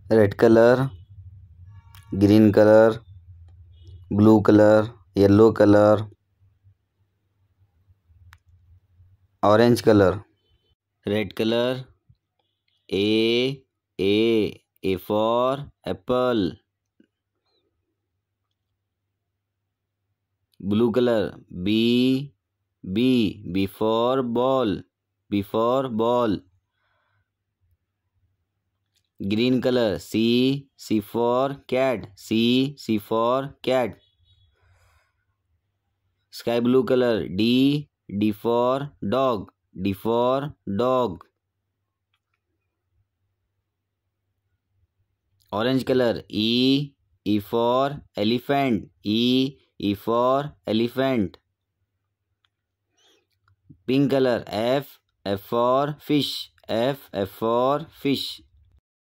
red color, green color, blue color, yellow color, orange color. Red color, A for apple. Blue color, B for ball, ball. Green color, C for cat, C for cat. Sky blue color, D for dog, D for dog. Orange color, E for elephant, E for elephant. Pink color, F for fish, F for fish.